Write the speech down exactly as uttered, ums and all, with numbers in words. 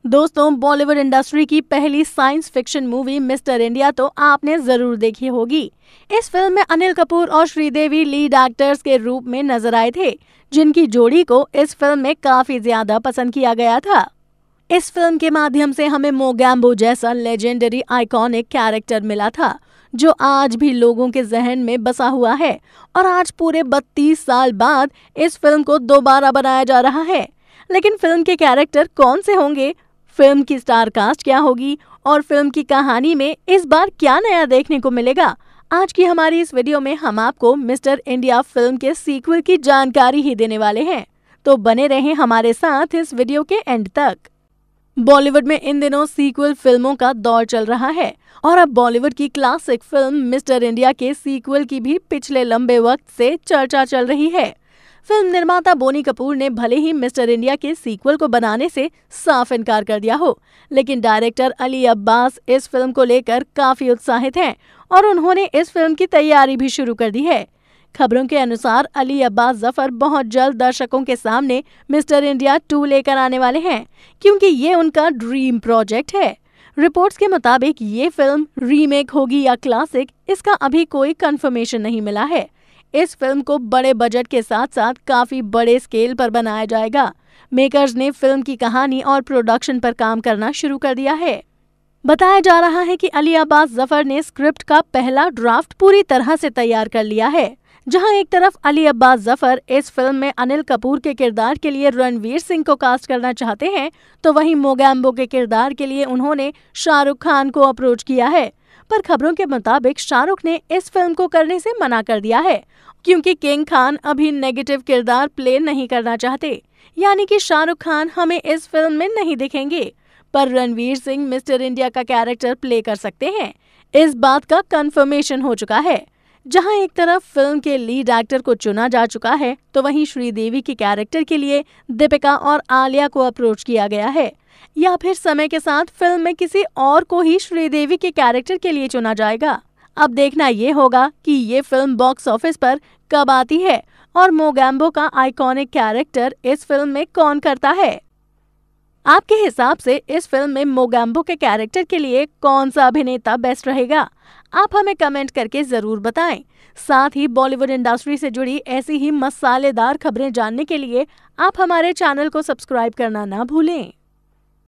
दोस्तों, बॉलीवुड इंडस्ट्री की पहली science fiction movie Mister India तो आपने जरूर देखी होगी। इस फिल्म में अनिल कपूर और श्रीदेवी लीड एक्टर्स के रूप में नजर आए थे, जिनकी जोड़ी को इस फिल्म में काफी ज्यादा पसंद किया गया था। इस फिल्म के माध्यम से हमें मोगैम्बो जैसा लेजेंडरी आइकॉनिक कैरेक्टर मिला था, जो आज भी लोगों के जहन में बसा हुआ है और आज पूरे बत्तीस साल बाद इस फिल्म को दोबारा बनाया जा रहा है। लेकिन फिल्म के कैरेक्टर कौन से होंगे, फिल्म की स्टार कास्ट क्या होगी और फिल्म की कहानी में इस बार क्या नया देखने को मिलेगा, आज की हमारी इस वीडियो में हम आपको मिस्टर इंडिया फिल्म के सीक्वल की जानकारी ही देने वाले हैं। तो बने रहें हमारे साथ इस वीडियो के एंड तक। बॉलीवुड में इन दिनों सीक्वल फिल्मों का दौर चल रहा है और अब बॉलीवुड की क्लासिक फिल्म मिस्टर इंडिया के सीक्वल की भी पिछले लंबे वक्त से चर्चा चल रही है। फिल्म निर्माता बोनी कपूर ने भले ही मिस्टर इंडिया के सीक्वल को बनाने से साफ इनकार कर दिया हो, लेकिन डायरेक्टर अली अब्बास इस फिल्म को लेकर काफी उत्साहित हैं और उन्होंने इस फिल्म की तैयारी भी शुरू कर दी है। खबरों के अनुसार अली अब्बास जफर बहुत जल्द दर्शकों के सामने मिस्टर इंडिया टू लेकर आने वाले हैं, क्योंकि ये उनका ड्रीम प्रोजेक्ट है। रिपोर्ट्स के मुताबिक ये फिल्म रीमेक होगी या क्लासिक, इसका अभी कोई कंफर्मेशन नहीं मिला है। इस फिल्म को बड़े बजट के साथ साथ काफी बड़े स्केल पर बनाया जाएगा। मेकर्स ने फिल्म की कहानी और प्रोडक्शन पर काम करना शुरू कर दिया है। बताया जा रहा है कि अली अब्बास जफर ने स्क्रिप्ट का पहला ड्राफ्ट पूरी तरह से तैयार कर लिया है। जहां एक तरफ अली अब्बास जफर इस फिल्म में अनिल कपूर के किरदार के लिए रणवीर सिंह को कास्ट करना चाहते हैं, तो वहीं मोगैम्बो के किरदार के लिए उन्होंने शाहरुख खान को अप्रोच किया है। पर खबरों के मुताबिक शाहरुख ने इस फिल्म को करने से मना कर दिया है, क्योंकि किंग खान अभी नेगेटिव किरदार प्ले नहीं करना चाहते, यानी कि शाहरुख खान हमें इस फिल्म में नहीं दिखेंगे। पर रणवीर सिंह मिस्टर इंडिया का कैरेक्टर प्ले कर सकते हैं, इस बात का कंफर्मेशन हो चुका है। जहां एक तरफ फिल्म के लीड एक्टर को चुना जा चुका है, तो वहीं श्रीदेवी के कैरेक्टर के लिए दीपिका और आलिया को अप्रोच किया गया है, या फिर समय के साथ फिल्म में किसी और को ही श्रीदेवी के कैरेक्टर के लिए चुना जाएगा। अब देखना ये होगा कि ये फिल्म बॉक्स ऑफिस पर कब आती है और मोगैम्बो का आइकॉनिक कैरेक्टर इस फिल्म में कौन करता है। आपके हिसाब से इस फिल्म में मोगैम्बो के कैरेक्टर के लिए कौन सा अभिनेता बेस्ट रहेगा, आप हमें कमेंट करके जरूर बताएं। साथ ही बॉलीवुड इंडस्ट्री से जुड़ी ऐसी ही मसालेदार खबरें जानने के लिए आप हमारे चैनल को सब्सक्राइब करना ना भूलें।